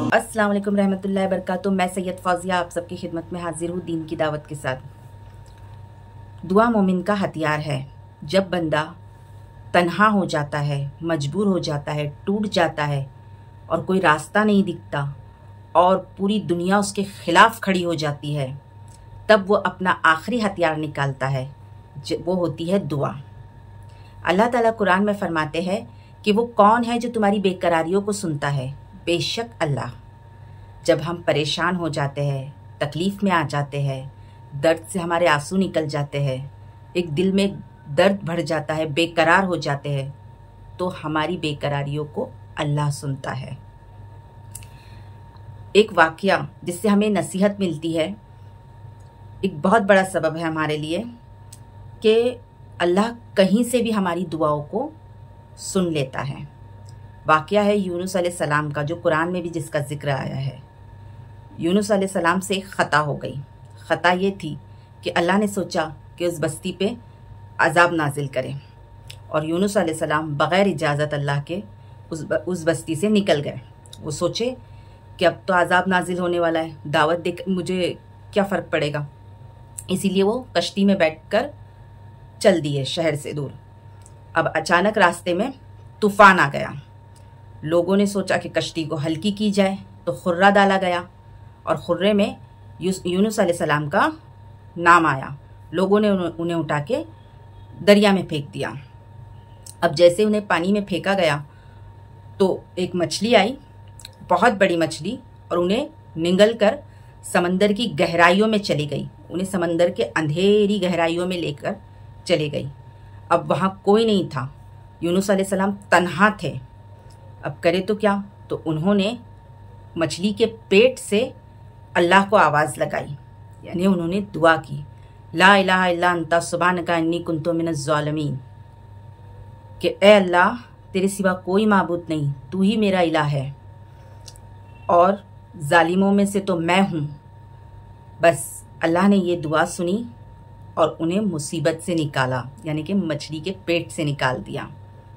अस्सलाम वालेकुम रहमतुल्लाहि वबरकातुहू। मैं सैयद फौजिया आप सबकी खिदमत में हाजिर हूँ दीन की दावत के साथ। दुआ मोमिन का हथियार है। जब बंदा तन्हा हो जाता है, मजबूर हो जाता है, टूट जाता है और कोई रास्ता नहीं दिखता और पूरी दुनिया उसके खिलाफ खड़ी हो जाती है, तब वो अपना आखिरी हथियार निकालता है, वो होती है दुआ। अल्लाह ताला कुरान में फरमाते हैं कि वो कौन है जो तुम्हारी बेकरारियों को सुनता है। बेशक अल्लाह। जब हम परेशान हो जाते हैं, तकलीफ़ में आ जाते हैं, दर्द से हमारे आंसू निकल जाते हैं, एक दिल में दर्द भर जाता है, बेकरार हो जाते हैं, तो हमारी बेकरारियों को अल्लाह सुनता है। एक वाक़या जिससे हमें नसीहत मिलती है, एक बहुत बड़ा सबब है हमारे लिए कि अल्लाह कहीं से भी हमारी दुआओं को सुन लेता है। वाक़या है यूनुस अलैहिस्सलाम का, जो कुरान में भी जिसका ज़िक्र आया है। यूनुस अलैहिस्सलाम से एक ख़ता हो गई। ख़ता ये थी कि अल्लाह ने सोचा कि उस बस्ती पे अज़ाब नाजिल करें, और यूनुस अलैहिस्सलाम बग़ैर इजाज़त अल्लाह के उस बस्ती से निकल गए। वो सोचे कि अब तो अज़ाब नाजिल होने वाला है, दावत दे मुझे क्या फ़र्क पड़ेगा। इसीलिए वो कश्ती में बैठकर चल दिए शहर से दूर। अब अचानक रास्ते में तूफ़ान आ गया। लोगों ने सोचा कि कश्ती को हल्की की जाए, तो खुर्रा डाला गया और खुर्रे में यूनुस अलैहिस्सलाम का नाम आया। लोगों ने उन्हें उठा के दरिया में फेंक दिया। अब जैसे उन्हें पानी में फेंका गया तो एक मछली आई, बहुत बड़ी मछली, और उन्हें निगल कर समंदर की गहराइयों में चली गई। उन्हें समंदर के अंधेरी गहराइयों में लेकर चली गई। अब वहाँ कोई नहीं था, यूनुस अलैहिस्सलाम तन्हा थे। अब करे तो क्या, तो उन्होंने मछली के पेट से अल्लाह को आवाज़ लगाई, यानी उन्होंने दुआ की, ला इलाहा इल्ला अंता सुब्हानका इन्नी कुन्तु मिनज़ ज़ालिमीन, कि ए अल्लाह, तेरे सिवा कोई माबूद नहीं, तू ही मेरा इलाह है और जालिमों में से तो मैं हूँ। बस अल्लाह ने ये दुआ सुनी और उन्हें मुसीबत से निकाला, यानी कि मछली के पेट से निकाल दिया।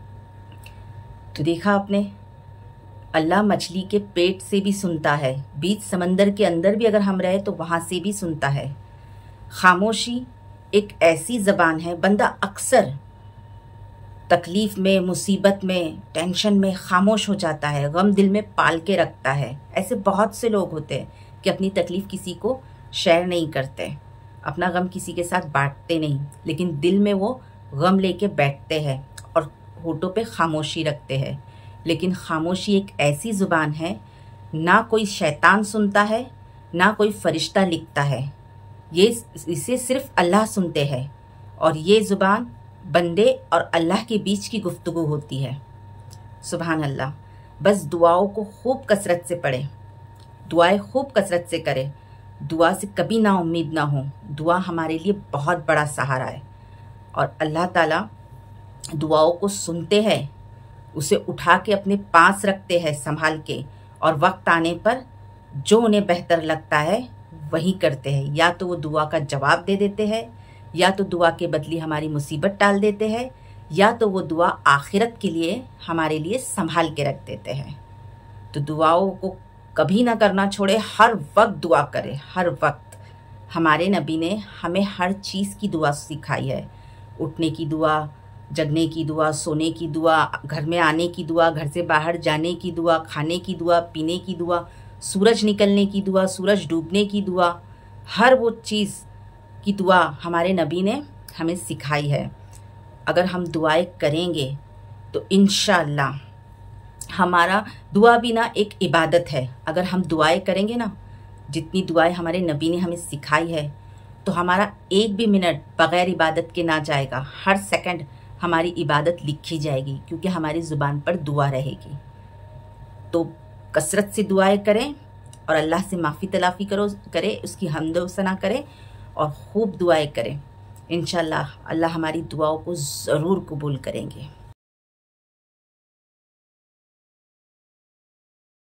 तो देखा आपने, अल्लाह मछली के पेट से भी सुनता है, बीच समंदर के अंदर भी अगर हम रहे तो वहाँ से भी सुनता है। खामोशी एक ऐसी ज़बान है, बंदा अक्सर तकलीफ़ में, मुसीबत में, टेंशन में खामोश हो जाता है, गम दिल में पाल के रखता है। ऐसे बहुत से लोग होते हैं कि अपनी तकलीफ़ किसी को शेयर नहीं करते, अपना गम किसी के साथ बांटते नहीं, लेकिन दिल में वो गम लेके बैठते हैं और होठों पे खामोशी रखते हैं। लेकिन खामोशी एक ऐसी ज़ुबान है, ना कोई शैतान सुनता है, ना कोई फरिश्ता लिखता है, इसे सिर्फ अल्लाह सुनते हैं। और ये ज़ुबान बंदे और अल्लाह के बीच की गुफ्तगू होती है। सुभान अल्लाह। बस दुआओं को खूब कसरत से पढ़ें, दुआएं खूब कसरत से करें, दुआ से कभी ना उम्मीद ना हो। दुआ हमारे लिए बहुत बड़ा सहारा है और अल्लाह ताला दुआओं को सुनते हैं, उसे उठा के अपने पास रखते हैं संभाल के, और वक्त आने पर जो उन्हें बेहतर लगता है वही करते हैं। या तो वो दुआ का जवाब दे देते हैं, या तो दुआ के बदले हमारी मुसीबत टाल देते हैं, या तो वो दुआ आखिरत के लिए हमारे लिए संभाल के रख देते हैं। तो दुआओं को कभी ना करना छोड़े, हर वक्त दुआ करें, हर वक्त। हमारे नबी ने हमें हर चीज़ की दुआ सिखाई है, उठने की दुआ, जगने की दुआ, सोने की दुआ, घर में आने की दुआ, घर से बाहर जाने की दुआ, खाने की दुआ, पीने की दुआ, सूरज निकलने की दुआ, सूरज डूबने की दुआ, हर वो चीज़ की दुआ हमारे नबी ने हमें सिखाई है। अगर हम दुआएं करेंगे तो इंशाअल्लाह हमारा दुआ भी ना एक इबादत है। अगर हम दुआएं करेंगे ना, जितनी दुआएं हमारे नबी ने हमें सिखाई है, तो हमारा एक भी मिनट बग़ैर इबादत के ना जाएगा। हर सेकंड हमारी इबादत लिखी जाएगी, क्योंकि हमारी ज़ुबान पर दुआ रहेगी। तो कसरत से दुआएं करें और अल्लाह से माफ़ी तलाफ़ी करें, उसकी हम्द व सना करें और खूब दुआएं करें। इंशाअल्लाह अल्लाह हमारी दुआओं को ज़रूर कबूल करेंगे।